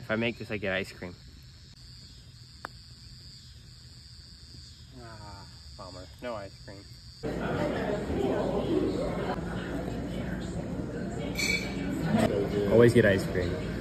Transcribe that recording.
If I make this, I get ice cream. Ah, bummer. No ice cream. Always get ice cream.